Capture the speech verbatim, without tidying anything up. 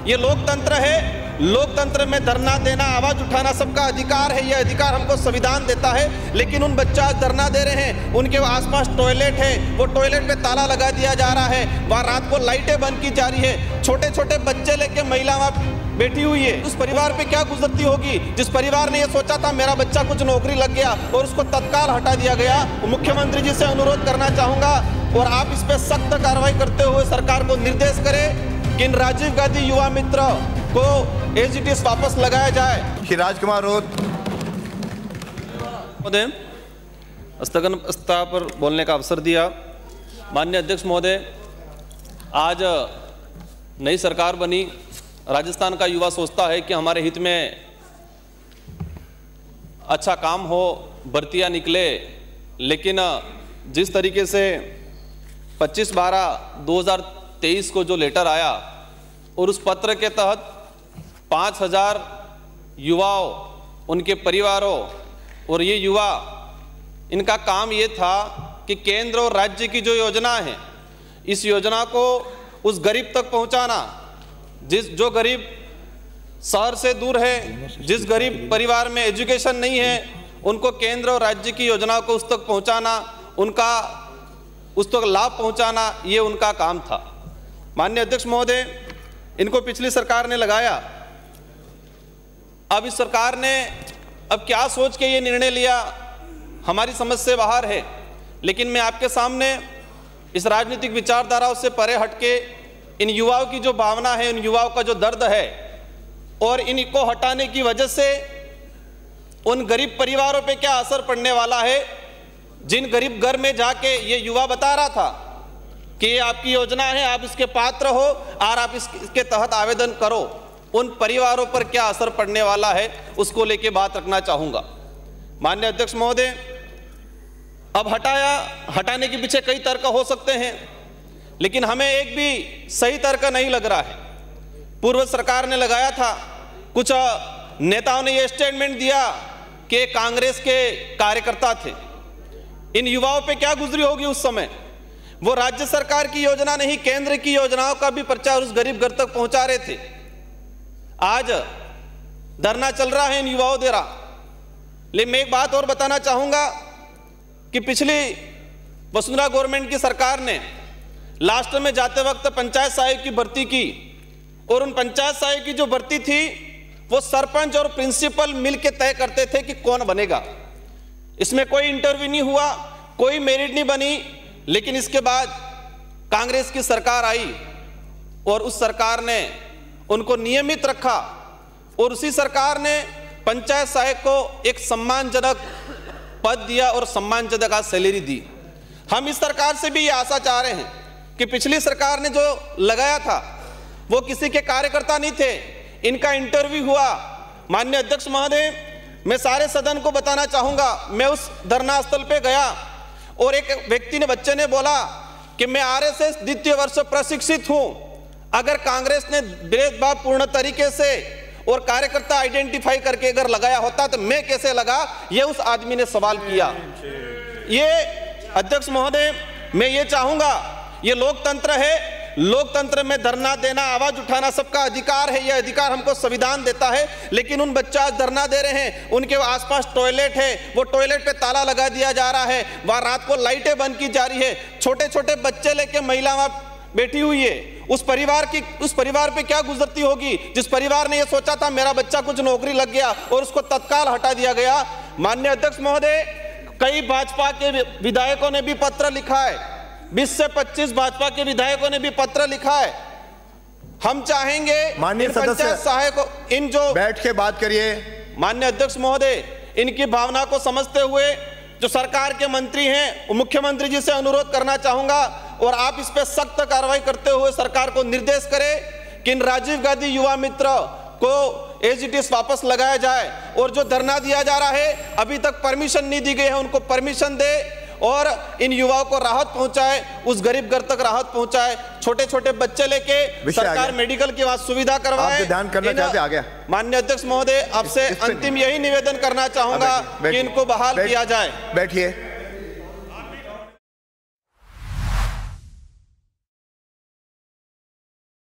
ये लोकतंत्र है। लोकतंत्र में धरना देना, आवाज उठाना सबका अधिकार है। ये अधिकार हमको संविधान देता है। लेकिन उन बच्चे आज धरना दे रहे हैं, उनके आसपास टॉयलेट है, वो टॉयलेट पे ताला लगा दिया जा रहा है, वहाँ रात को लाइटें बंद की जा रही है, छोटे छोटे बच्चे लेके महिला वहाँ बैठी हुई है। उस परिवार पे क्या गुजरती होगी जिस परिवार ने ये सोचा था मेरा बच्चा कुछ नौकरी लग गया और उसको तत्काल हटा दिया गया। मुख्यमंत्री जी से अनुरोध करना चाहूंगा और आप इस पे सख्त कार्रवाई करते हुए सरकार को निर्देश करें कि इन राजीव गांधी युवा मित्र को एजीटीएस वापस लगाया जाए। श्री राजकुमार रोत महोदय, स्थगन प्रस्ताव पर बोलने का अवसर दिया। माननीय अध्यक्ष महोदय, आज नई सरकार बनी, राजस्थान का युवा सोचता है कि हमारे हित में अच्छा काम हो, भर्तियां निकले, लेकिन जिस तरीके से पच्चीस बारह दो हज़ार तेईस को जो लेटर आया और उस पत्र के तहत पाँच हजार युवाओं, उनके परिवारों और ये युवा, इनका काम ये था कि केंद्र और राज्य की जो योजना है, इस योजना को उस गरीब तक पहुंचाना, जिस जो गरीब शहर से दूर है, जिस गरीब परिवार में एजुकेशन नहीं है, उनको केंद्र और राज्य की योजनाओं को उस तक पहुंचाना, उनका उस तक लाभ पहुंचाना, ये उनका काम था। माननीय अध्यक्ष महोदय, इनको पिछली सरकार ने लगाया। अब इस सरकार ने अब क्या सोच के ये निर्णय लिया, हमारी समझ से बाहर है। लेकिन मैं आपके सामने इस राजनीतिक विचारधाराओं से परे हटके इन युवाओं की जो भावना है, इन युवाओं का जो दर्द है और इनको हटाने की वजह से उन गरीब परिवारों पे क्या असर पड़ने वाला है, जिन गरीब घर में जाके ये युवा बता रहा था कि ये आपकी योजना है, आप इसके पात्र हो और आप इस, इसके तहत आवेदन करो, उन परिवारों पर क्या असर पड़ने वाला है, उसको लेके बात रखना चाहूँगा। माननीय अध्यक्ष महोदय, अब हटाया, हटाने के पीछे कई तर्क हो सकते हैं, लेकिन हमें एक भी सही तर्क नहीं लग रहा है। पूर्व सरकार ने लगाया था, कुछ नेताओं ने यह स्टेटमेंट दिया कि कांग्रेस के कार्यकर्ता थे। इन युवाओं पे क्या गुजरी होगी उस समय। वो राज्य सरकार की योजना नहीं, केंद्र की योजनाओं का भी प्रचार उस गरीब घर तक पहुंचा रहे थे। आज धरना चल रहा है इन युवाओं द्वारा। लेकिन मैं एक बात और बताना चाहूंगा कि पिछली वसुंधरा गवर्नमेंट की सरकार ने लास्ट में जाते वक्त पंचायत सहायक की भर्ती की और उन पंचायत सहायक की जो भर्ती थी वो सरपंच और प्रिंसिपल मिलकर तय करते थे कि कौन बनेगा। इसमें कोई इंटरव्यू नहीं हुआ, कोई मेरिट नहीं बनी। लेकिन इसके बाद कांग्रेस की सरकार आई और उस सरकार ने उनको नियमित रखा और उसी सरकार ने पंचायत सहायक को एक सम्मानजनक पद दिया और सम्मानजनक सैलरी दी। हम इस सरकार से भी ये आशा चाह रहे हैं कि पिछली सरकार ने जो लगाया था वो किसी के कार्यकर्ता नहीं थे, इनका इंटरव्यू हुआ। माननीय अध्यक्ष महोदय, मैं सारे सदन को बताना चाहूंगा, मैं उस धरना स्थल पे गया और एक व्यक्ति ने, बच्चे ने बोला कि मैं आरएसएस द्वितीय वर्ष प्रशिक्षित हूं। अगर कांग्रेस ने भेदभाव पूर्ण तरीके से और कार्यकर्ता आइडेंटिफाई करके अगर लगाया होता तो मैं कैसे लगा, ये उस आदमी ने सवाल किया। ये अध्यक्ष महोदय, मैं ये चाहूंगा, ये लोकतंत्र है। लोकतंत्र में धरना देना, आवाज उठाना सबका अधिकार है। ये अधिकार हमको संविधान देता है। लेकिन उन बच्चे आज धरना दे रहे हैं, उनके आसपास टॉयलेट है, वो टॉयलेट पे ताला लगा दिया जा रहा है, वहाँ रात को लाइटें बंद की जा रही है, छोटे छोटे बच्चे लेके महिला वहाँ बैठी हुई है। उस परिवार की उस परिवार पे क्या गुजरती होगी जिस परिवार ने ये सोचा था मेरा बच्चा कुछ नौकरी लग गया और उसको तत्काल हटा दिया गया। माननीय अध्यक्ष महोदय, कई भाजपा के विधायकों ने भी पत्र लिखा है, बीस से पच्चीस भाजपा के विधायकों ने भी पत्र लिखा है। हम चाहेंगे माननीय सदस्य सहायकों, इन जो बैठ के बात करिए। माननीय अध्यक्ष महोदय, इनकी भावना को समझते हुए जो सरकार के मंत्री हैं, मुख्यमंत्री जी से अनुरोध करना चाहूंगा और आप इस पे सख्त कार्रवाई करते हुए सरकार को निर्देश करें कि इन राजीव गांधी युवा मित्र को एजीटीएस वापस लगाया जाए और जो धरना दिया जा रहा है अभी तक परमिशन नहीं दी गई है, उनको परमिशन दे और इन युवाओं को राहत पहुंचाए, उस गरीब घर तक राहत पहुंचाए। छोटे छोटे बच्चे लेके सरकार मेडिकल की वहां सुविधा करवाए। ध्यान करना चाहते आ गया। माननीय अध्यक्ष महोदय, आपसे अंतिम यही निवेदन करना चाहूंगा कि इनको बहाल किया जाए। बैठिए।